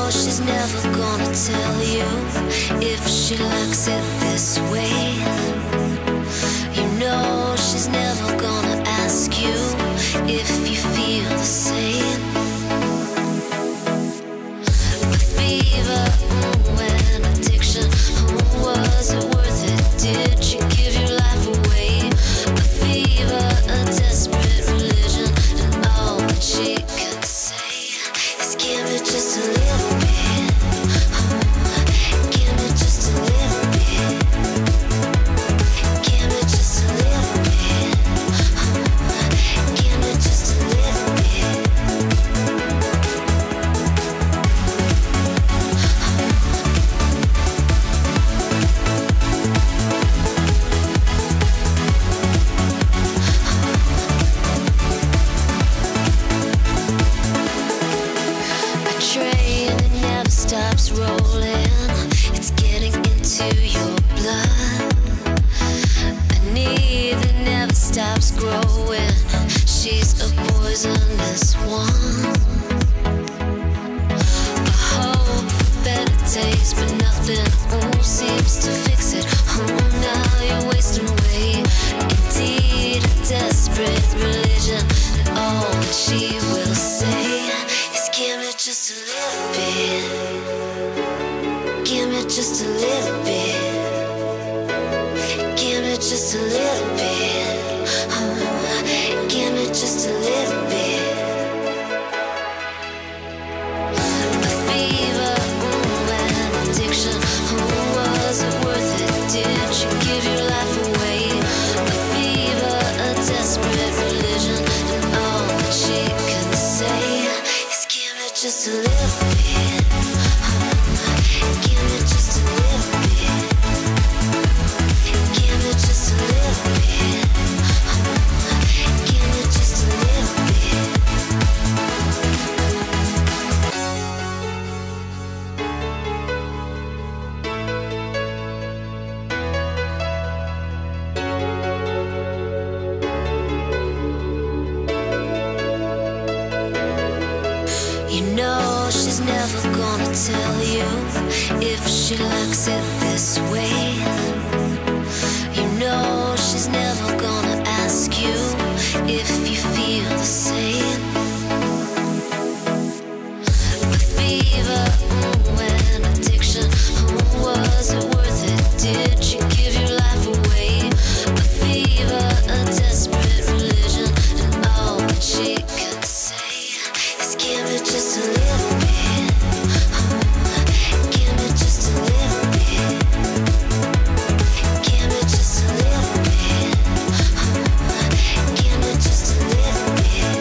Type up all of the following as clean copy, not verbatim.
she's never gonna tell you if she likes it this way. You know she's never gonna ask you if you feel the same. The fever, and addiction, was it worth it? Did you give your life away? A fever, a desperate religion, and all that she can say is give it just a little bit. Give it just a little bit. Give it just a little bit. Give it just a little bit. Train that never stops rolling, it's getting into your blood. A need that never stops growing, she's a poisonous one. A hope for better days, but nothing seems to fix it. Now you're wasting away. Indeed, a desperate religion, and all that she will say is give me just a little bit. Give me just a little bit. Give me just a little bit. Give me just a little bit. The fever, and addiction, was it worth it? Did you give your life away? A fever, a desperate religion, and all that she can say is give me just a little bit. Give me just a little bit. Give me just a little bit. Give me just a little bit. You know she's never gonna tell you if she likes it this way. You know she's never gonna ask you if you feel the same. The fever, and addiction, was it worth it? Did you give your life away? A fever, a desperate religion, and all that she can say is give it just a little bit. Give it just a little bit. Give it just a little bit. Give it just a little bit.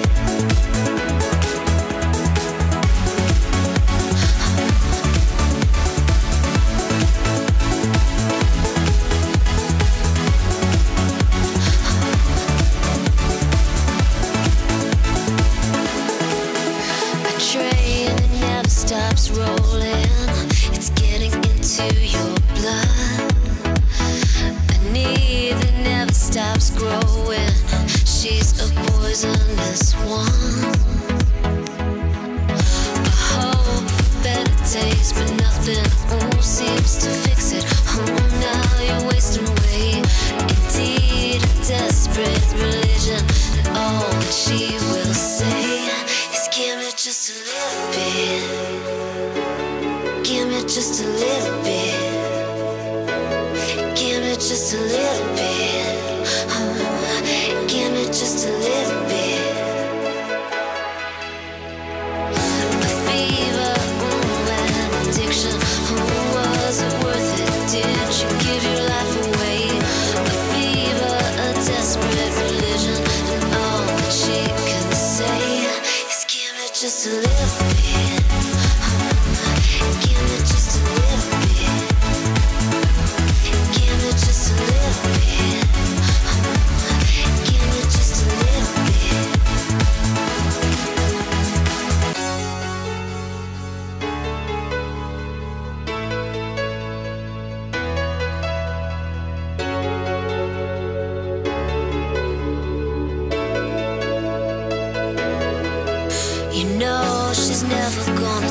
A train that never stops rolling, it's getting into your blood. A need that never stops growing, she's a poisonous one. A hope for better days, but nothing seems to fix it. Now you're wasting away. Indeed, a desperate religion, and all that she will say is give me just a little bit. Give me just a little bit. Give me just a little bit. Give me just a little bit. The fever, and addiction, was it worth it? Did you give your life away? A fever, a desperate religion, and all that she can say is give me just a little bit. Give me just a little bit. Give me just a little bit.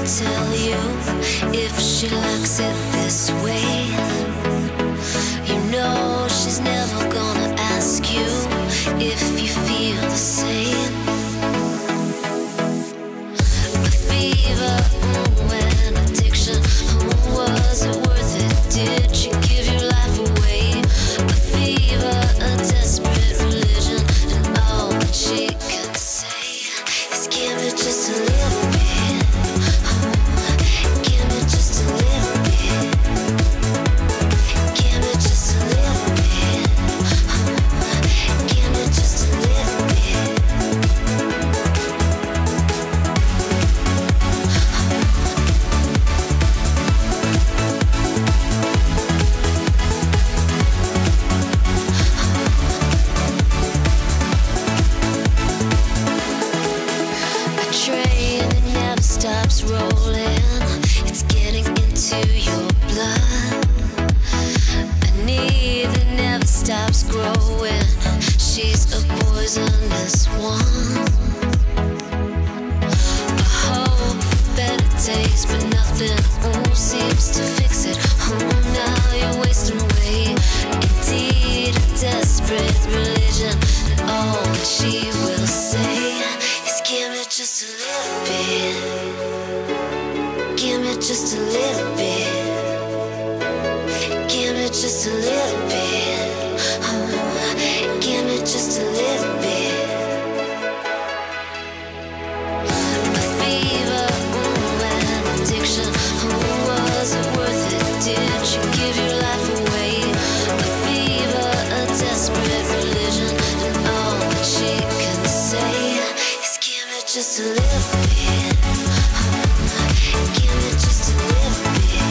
tell you if she likes it this way. You know she's never gonna ask you if you feel the same. The fever, and addiction, was it worth it? Did you give your life away? The fever, a desperate religion, and all that she can say is give me just a little bit. Give me just a little bit. Give me just a little bit. Give me just a little bit. A train that never stops rolling, it's getting into your blood. A need that never stops growing, she's a poisonous one. A hope for better days, but nothing seems to fix it. Now you're wasting away. Indeed, a desperate religion, and all that she will say is give me just a little bit. Give me just a little bit. Give me just a little bit. Give me just a little bit. The fever, and addiction, was it worth it? Did you give your life away? The fever, a desperate religion, and all that she can say is give me just a little bit. Give me just a little bit.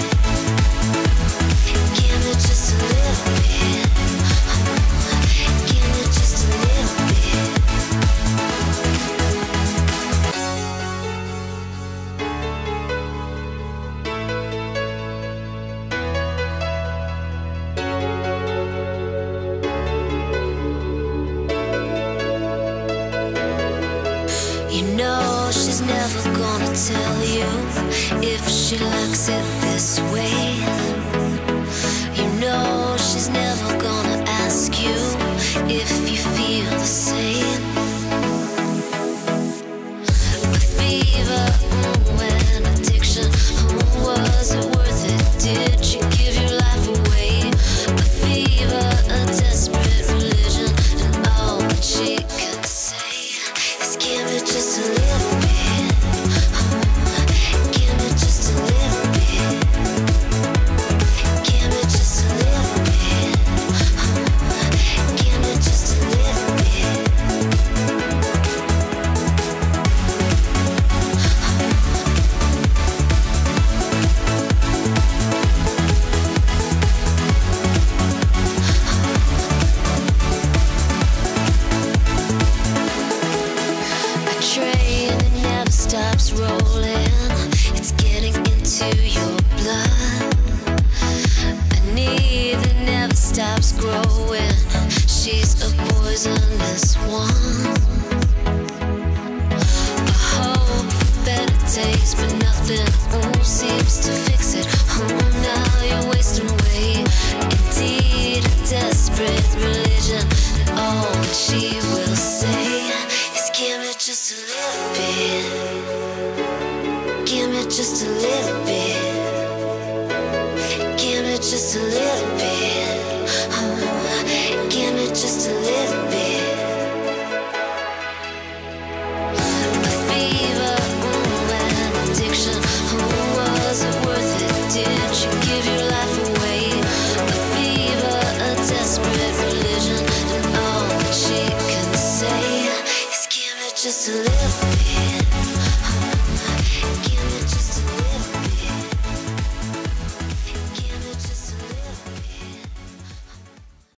Give me just a little bit. Give me just a little bit. You know she's never gonna tell you if she likes it this way. You know she's never gonna ask you if you feel the same. The fever, and addiction, was it worth it? Did you give your life away? The fever, a desperate religion, and all that she can say is give me just a little bit. Give me just a little bit. Give me just a little bit. Give me just a little bit. A train that never stops rolling, it's getting into your blood. A need that never stops growing, she's a poisonous one. A hope for better days, but nothing seems to fix it. Now you're wasting away. Indeed, a desperate religion, and all that she will say is give me just a little bit. Give me just a little bit. Give me just a little bit. Give me just a little bit. The fever, and addiction, was it worth it? Did you give your life away? The fever, a desperate religion, and all that she can say is give me just a little bit.